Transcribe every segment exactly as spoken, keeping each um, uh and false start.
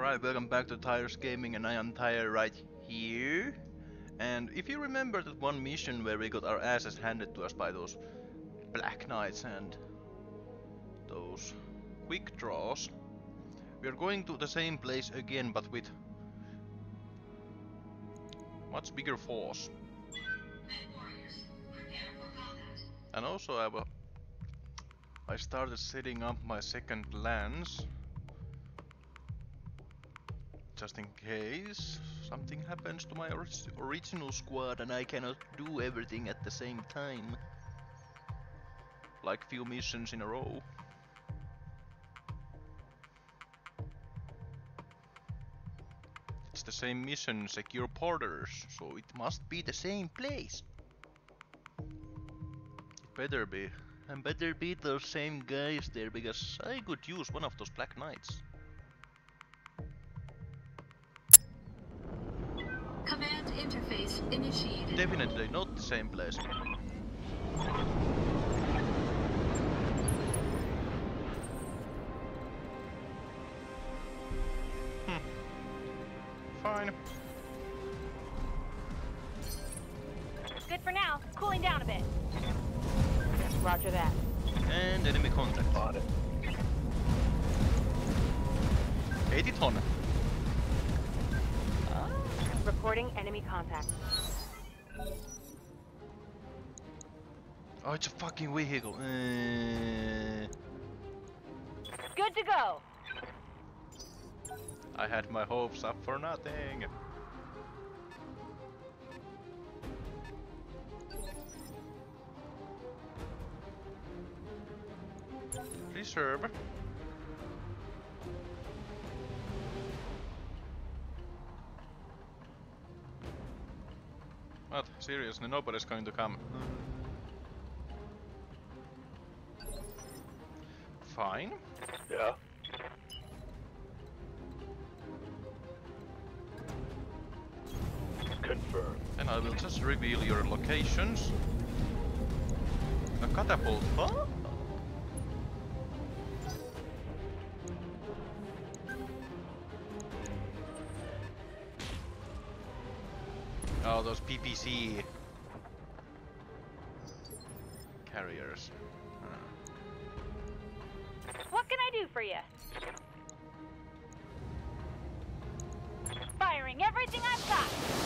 Alright, welcome back to Tyres Gaming, and I am Tyre right here. And if you remember that one mission where we got our asses handed to us by those Black Knights and those quick draws, we are going to the same place again, but with much bigger force. And also I, will, I started setting up my second lance, just in case something happens to my or original squad and I cannot do everything at the same time. Like few missions in a row. It's the same mission, secure borders, so it must be the same place. It better be. And better be those same guys there, because I could use one of those Black Knights. Command interface initiated. Definitely not the same place. Hmm. Fine. Good for now. Cooling down a bit. Roger that. And enemy contact. On it. eighty ton. Reporting enemy contact. Oh, it's a fucking vehicle. Uh, Good to go. I had my hopes up for nothing. Reserve. What? Seriously, nobody's going to come. Fine. Yeah. Confirm. And I will just reveal your locations. A catapult, huh? Oh, those P P C carriers. What can I do for you? Firing everything I've got.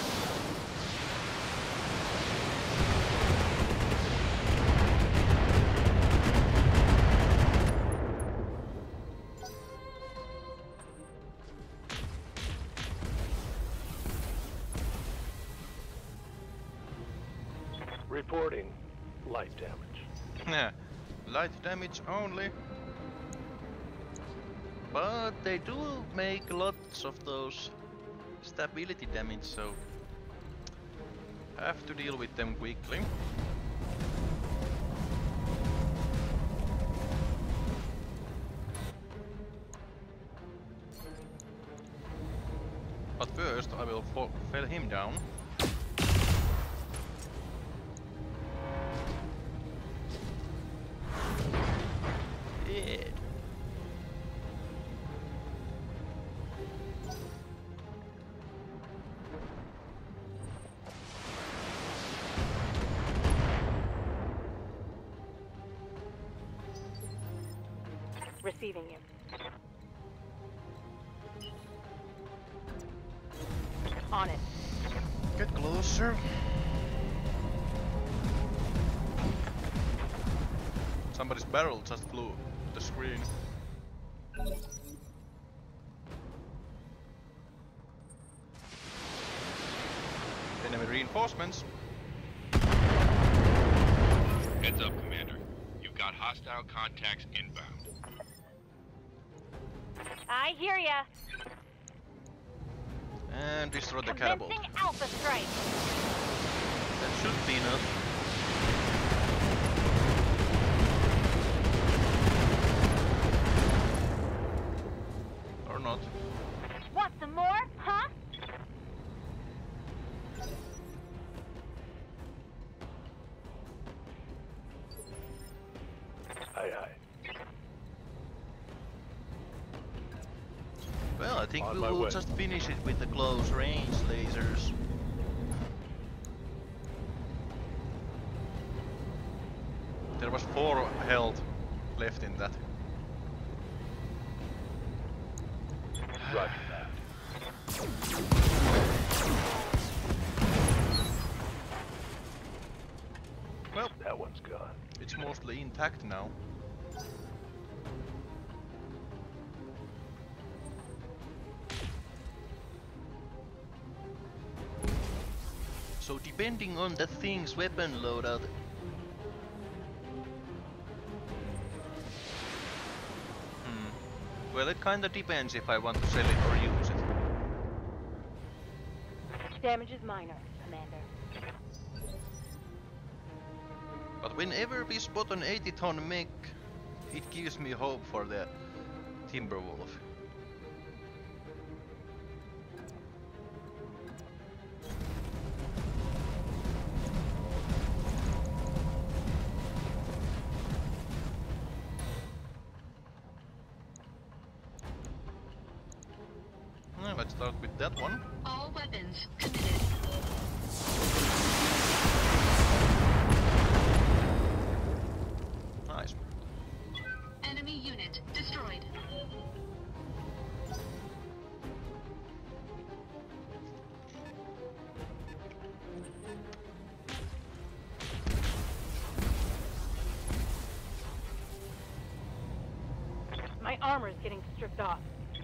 Reporting light damage. Yeah, light damage only. But they do make lots of those stability damage, so have to deal with them quickly. But first I will fell him down. Dead. Receiving you. On it. Get closer. Somebody's barrel just flew the screen. Enemy reinforcements. Heads up, Commander. You've got hostile contacts inbound. I hear ya. And destroy the catapult. Commencing Alpha Strike. That should be enough. Or not. Want some more, huh? Aye aye. Well, I think On we my will way. just finish it with the close range lasers. There was four health left in that. Roger that. Well, That one's gone. it's mostly intact now. So depending on the thing's weapon loadout. Hmm. Well, it kinda depends if I want to sell it or use it. Damage is minor, Commander. But whenever we spot an eighty ton mech, it gives me hope for the Timberwolf. Now let's start with that one. All weapons committed. Nice. Enemy unit destroyed. My armor's getting stripped off.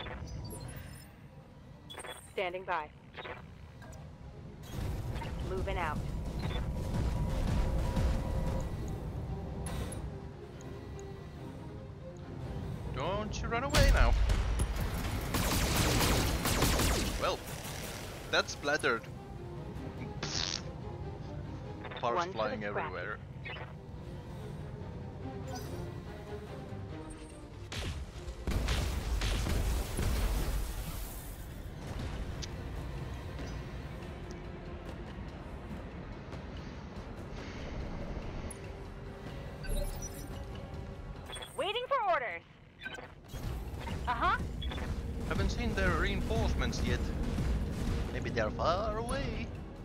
Standing by. Moving out. Don't you run away now. Well, that's splattered. Parts One to the flying scrap. everywhere. Waiting for orders. Uh-huh. Haven't seen their reinforcements yet. Maybe they're far away.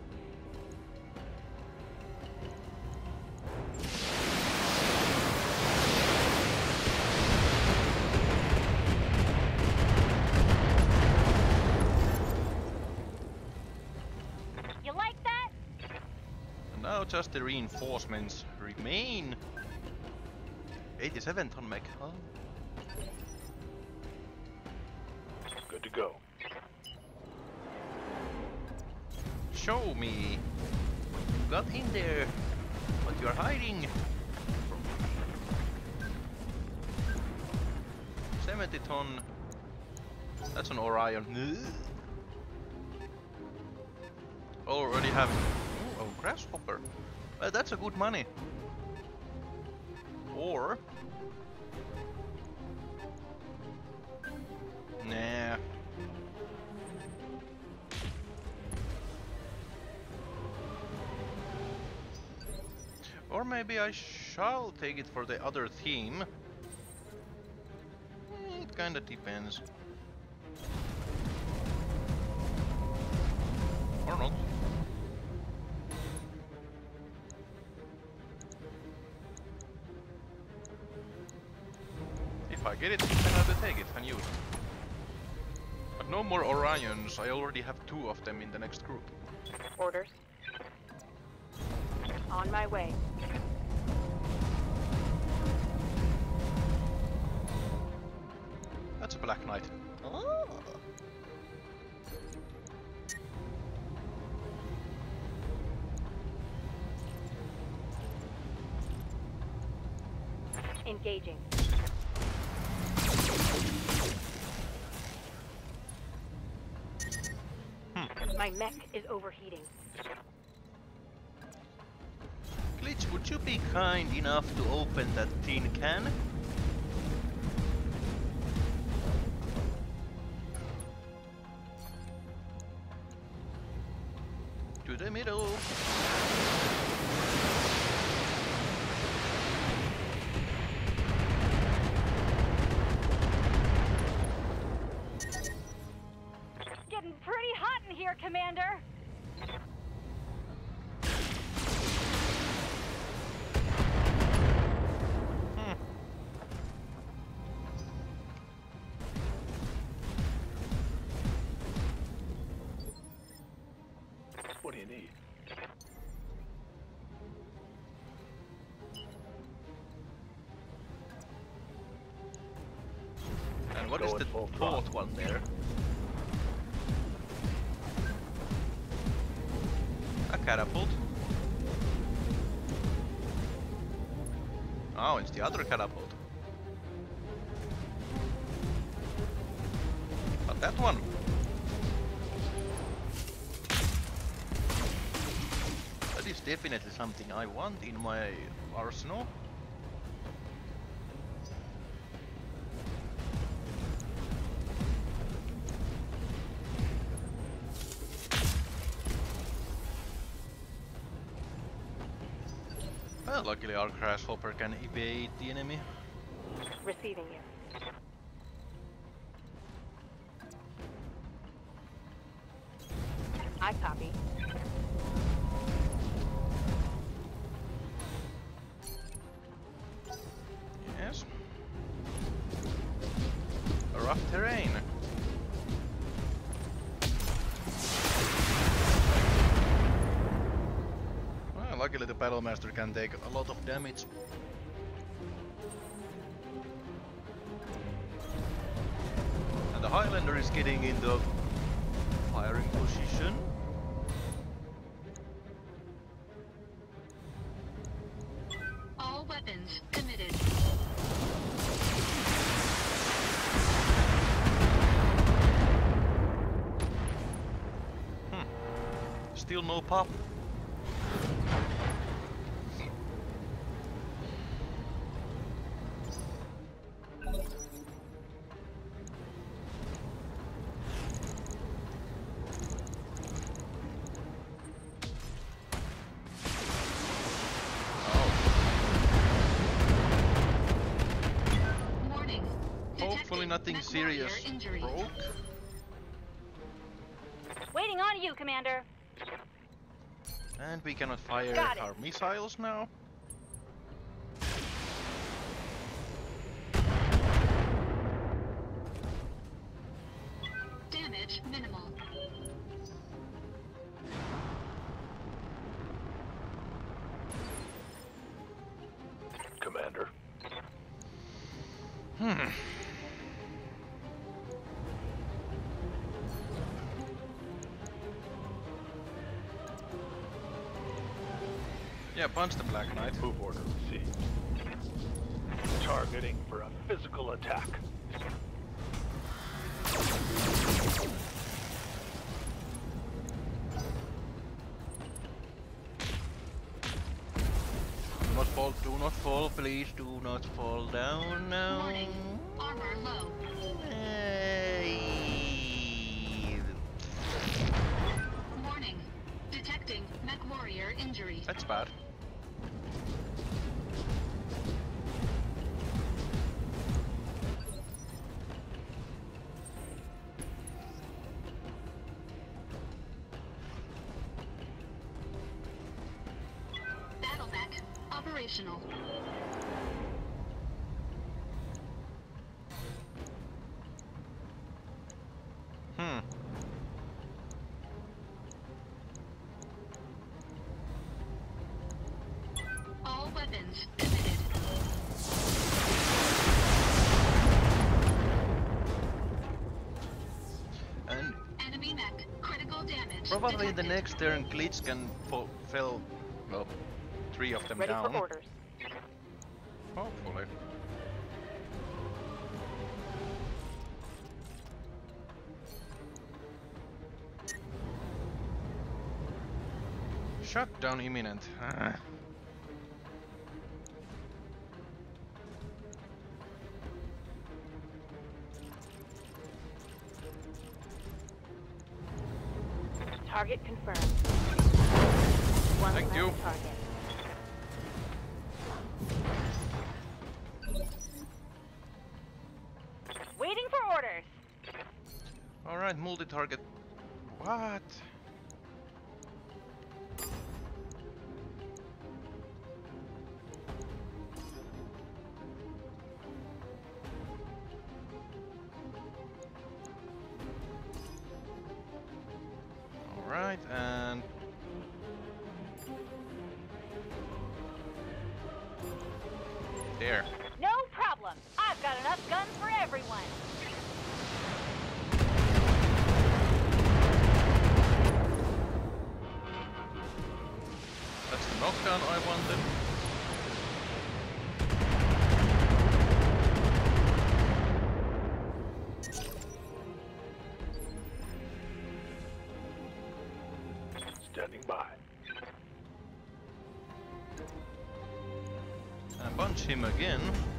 You like that? And now just the reinforcements remain. eighty-seven ton mech, huh? Good to go. Show me. You got in there, but you're hiding. seventy ton. That's an Orion. Already have. Ooh, a grasshopper. Well, that's a good money. Or. Nah. Or maybe I shall take it for the other theme. Eh, It kinda depends. Or not. If I get it, then I have to take it and use it. But no more Orions, I already have two of them in the next group. Orders. On my way. That's a Black Knight. Oh. Engaging. Hmm. My mech is overheating. Glitch, would you be kind enough to open that tin can? To the middle. there, Commander! What do you need? And what is Going the full fourth one there? A catapult. Oh, it's the other catapult. But that one. That is definitely something I want in my arsenal. Well, luckily our grasshopper can evade the enemy. Receiving you. I copy. Yes. A rough terrain. Well, luckily the Battlemaster can take a lot of damage. And the Highlander is getting into firing position. All weapons committed. Hmm. Still no pop. Warning. Hopefully Detecting nothing mech serious warrior injury. broke. Waiting on you, Commander. And we cannot fire Got it. our missiles now. Damage minimal. Commander. Hmm. Yeah, punch the Black Knight. Move order received. Targeting for a physical attack. Do not fall, do not fall, please do not fall down now. Warning. Armor low. Hey. Warning. Detecting mech warrior injury. That's bad. Battle mech operational. Hmm. All weapons committed. And Enemy mech critical damage. probably the detected. next turn Glitch can fo fell, well, three of them Ready down. for orders. Hopefully. Shutdown imminent. Ah. Target confirmed. One Thank less you. target. Waiting for orders. Alright, multi-target. What? Alright, and there. No problem. I've got enough guns for everyone. That's the knockdown I wanted. Standing by. And punch him again.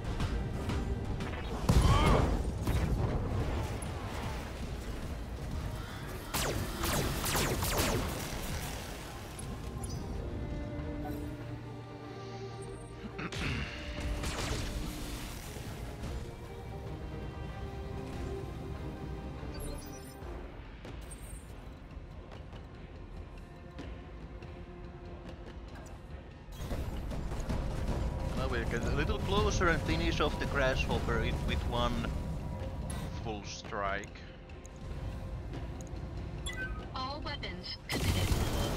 Now we'll get a little closer and finish off the grasshopper with, with one full strike. All weapons committed.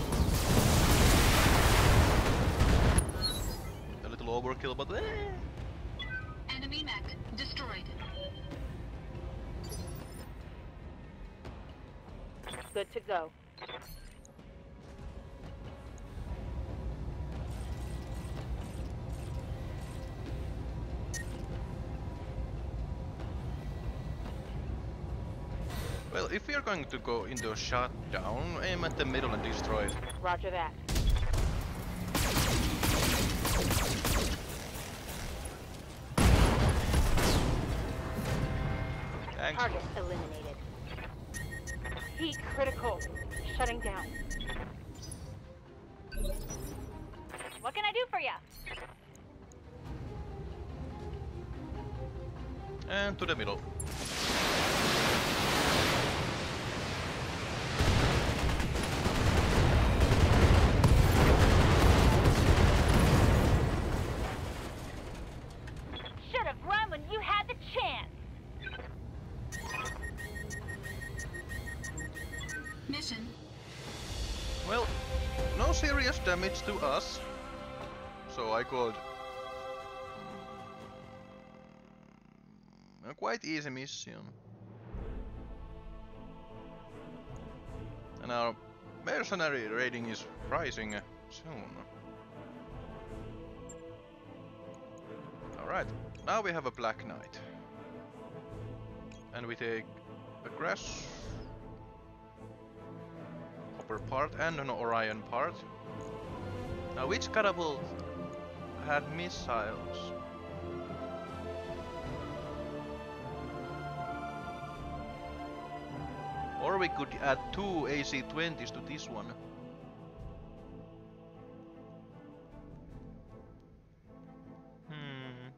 A little overkill, but eh. Enemy mech destroyed. Good to go. Well, if we are going to go into a shutdown, aim at the middle and destroy it. Roger that. Thanks. Target eliminated. Heat critical. Shutting down. What can I do for you? And to the middle. Should have run when you had the chance. Mission. Well, no serious damage to us. So I got a quite easy mission. And our mercenary rating is rising soon. Alright, now we have a Black Knight. And we take a Grasshopper part and an Orion part. Now which catapult had missiles? Or we could add two A C twenties to this one. Hmm.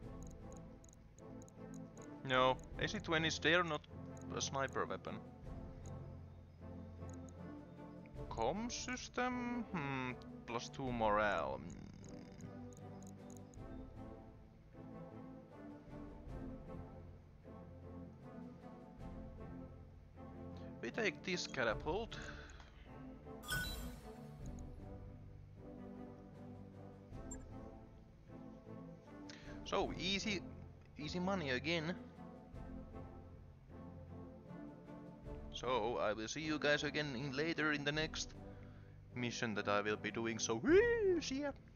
No, A C twenties, they are not a sniper weapon. Com system? Hmm, plus two morale. We take this catapult. So easy, easy money again. So I will see you guys again in later in the next mission that I will be doing. So see ya.